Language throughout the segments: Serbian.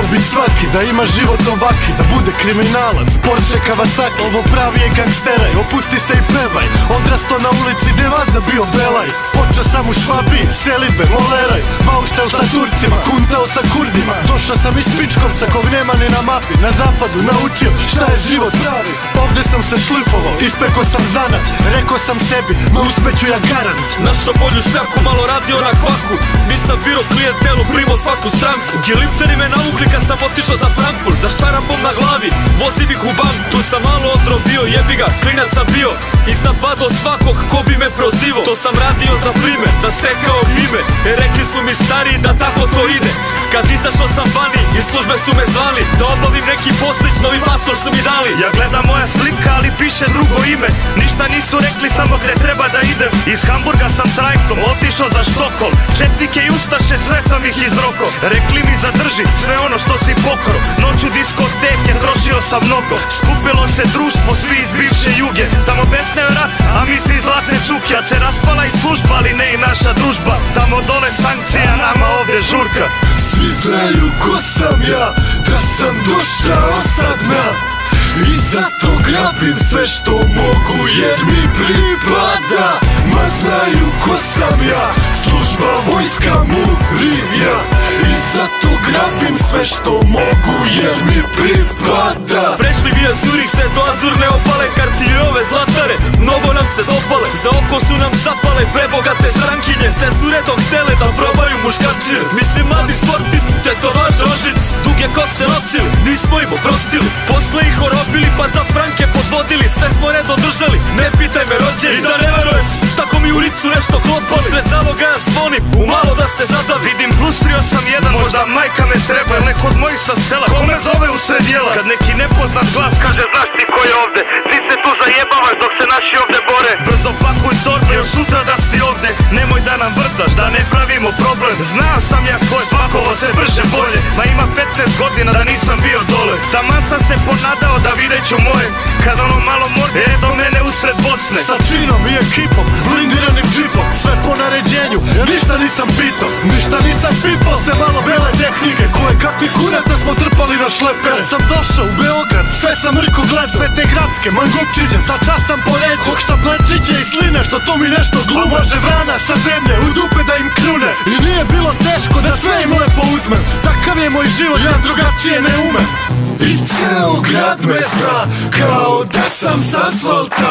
bit svaki, da ima život ovaki, da bude kriminalac, Porsche Kawasaki. Ovo pravi je gangsteraj, opusti se i pevaj. Odrasto na ulici gde vazda bio belaj. Počeo sam u Švabiji, selidbe, moleraj. Mauštel sa Turcima, kuntao sa Kurdima. Došao sam iz Pičkovca kog nema ni na mapi. Na zapadu naučio šta je život pravi. Ovde sam se šlifovao, ispekao sam zanat. Rekao sam sebi, ma uspeću ja garant. Našao bolju šljaku, malo radio na kvaku. Nisam biro klijentelu, primo svaku stranku. Gilipteri me navukli kad sam otišao za Frankfurt. Da ščaram bom na glavi, vozim ih u bank. Tu sam malo odrobio, jebi ga, klinac sam bio. Iznapadao svakog ko bi me prozivao. To sam radio za primer, da stekao ime. Rekli su mi stariji da tako to ide. Kad izašao sam vani, iz službe su me zvali. Da obnovim neki postić, novi pasoš su mi dali. Ja gledam moja slika, ali piše drugo ime. Ništa nisu rekli, samo gde treba da idem. Iz Hamburga sam trajektom otišao za Štokholm. Četnike i ustaše, sve sam ih izroko. Rekli mi zadrži sve ono što si pokoro. Noću diskoteke, trošio sam mnogo. Skupilo se društvo, svi iz bivše Juge. Tamo besneo rat, a mi svi zlatne čuke. Kad se raspala i služba, ali ne i naša družba. Tamo dole sankcija, nama ovde žurka. Svi znaju ko sam ja, da sam došao sa dna. I zato grabim sve što mogu jer mi pripada. Ma znaju ko sam ja, služba, vojska, murija. I zato grabim sve što mogu jer mi pripada. Prešli via Zurih, sve do azurne opale. Kartirove zlatare, mnogo nam se dopale. Za oko su nam zapale prebogate strankinje. Sve su redom htele da probaju muškarčine. Mislim mladi sportisti, tetovaže ožic. Duge kose nosili, nismo im oprostili. Posle ih orobili pa za franke podvodili. Sve smo redom držali, ne pitaj me rođeni. I da ne veruješ, tako mi u licu nešto klopali. Sred zaloga ja zvonim, umalo da se zadavi. Vidim plus 381, možda majka me treba. Ili neko od mojih sa sela, ko me zove u sred jela. Kad neki nepoznat glas kaže znaš ti ko je ovde. Ti se tu zajebavaš dok se naši ovde bore. Brzo pakuj torbe, još sutra da si ovde. Nemoj da nam vrdaš, da ne pravimo problem. Znao sam ja ko je, spakovo se brže bolje. Ma ima 15 godina da nisam bio dole. Taman sam se ponadao da vidjet ću moje. Kad ono malo morde, do mene usred Bosne. Sa činom i ekipom, blindiranim džipom. Sve po naređenju, ja ništa nisam pitao. Ništa nisam pipao, se malo bele tehnike. Koje kakvi kuraca smo trpali na šlepere. Kad sam došao u Beograd, sve sam riko gled. Sve te gradske, mangupčiće, sa čas sam poređu. Kog šta plančiće i sline, što tu mi nešto glume. A može vrana sa zemlje, u dupe da im krune. I nije bilo teško da sve im lepo uzmem. Takav je moj život, ja drugačije ne umem. I ceo grad me zna, kao da sam s asfalta.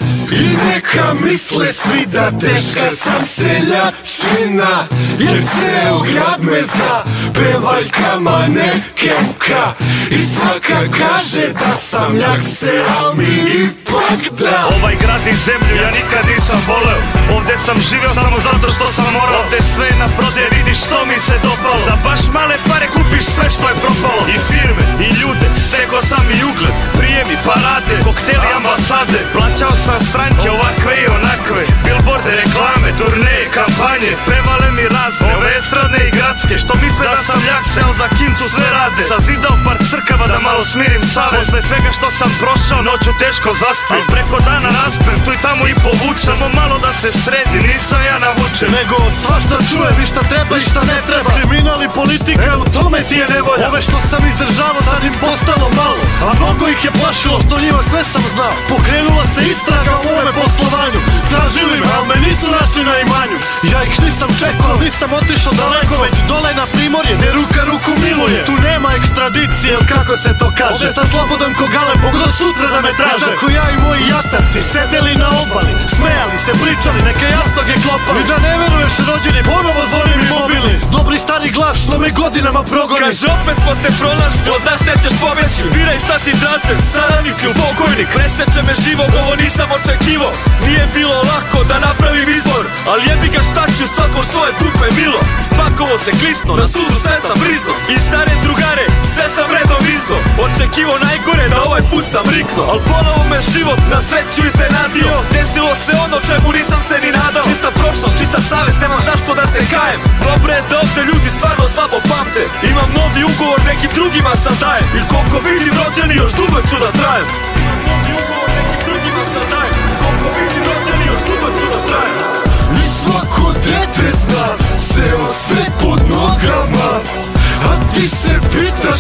I neka misle svi da teška sam seljačina. Jer ceo grad me zna, pevaljka manekenka. I svaka kaže da sam jak se, al mi ipak da. Ovaj grad i zemlju ja nikad nisam voleo. Ovde sam živeo samo zato što sam morao. Ovde sve na prode, vidiš što mi se dopalo. Za baš male pare kupiš sve što je propalo. I firme, i ljude, steko sam i ugled. Prijemi, parade, kokteli, ambasade. Plaćao sam stranke ovakve i onakve. Billboarde, reklame, turneje, kampanje. Pevale mi razne, ove estradne i gradske. Što misle da sam jak seo za kintu sve rade. Sazidao par crkava da malo smirim savest. Posle svega što sam prošao, noću teško zaspim. Al preko dana raspem, tu i tamo i povučem. Samo malo da se sredi, nisam ja navučen. Nego svašta čujem i šta treba i šta ne treba. Kriminal i politika, u tome ti je nevolja. Ove što sam izdržavao, sad im postalo malo. A mnogo ih je plašilo, što njima sve sam znao. Pokrenula se istraga u mome poslovanju. Tražili me, al me nisu našli na imanju. Ja ih nisam čekao, nisam otišao daleko. Već dole na Primorje, gde ruka ruku miluje. Tu nema ekstradicije, ili kako se to kaže. Ovde sam slobodan ko gale, mogu do sutra da me traže. Tako ja i moji jataci sedeli na obali. Smejali se, pričali, neke jastoge klopali. I da ne veruješ rođeni, ponovo zvoni mi mobilni. Dobri stari glas, što me godinama progoni. Kaže opet smo te pronašli, od nas nećeš pobeći. Biraj šta ti traže, saradnik ili pokojnik. Preseče me živog, ovo nisam očekivo. Nije bilo lako da napravim izbor, ali jebi ga šta ću svakom svoje dupe milo. Spakovo se klisno, na sudu sve sam prizno. I stare drugare, sve sam redom izno. Očekivo najgore da ovaj put sam rikno. Al ponovo me život na sreću iznenadio. Desilo se ono čemu nisam se ni nadao. Čista prošlost, čista savest, nemam zašto da se kajem. Dobro je da ovde ljudi stvarno slabo pamte. Imam novi ugovor, nekim drugima sam dajem. I koliko vidim rođeni, još dugo ću da trajem. Imam novi ugovor, nekim drugima sam dajem. Koliko vidim rođeni, još dugo ću da trajem. I svako dete zna, ceo svet pod nogama. A ti se pitaš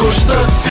ko šta si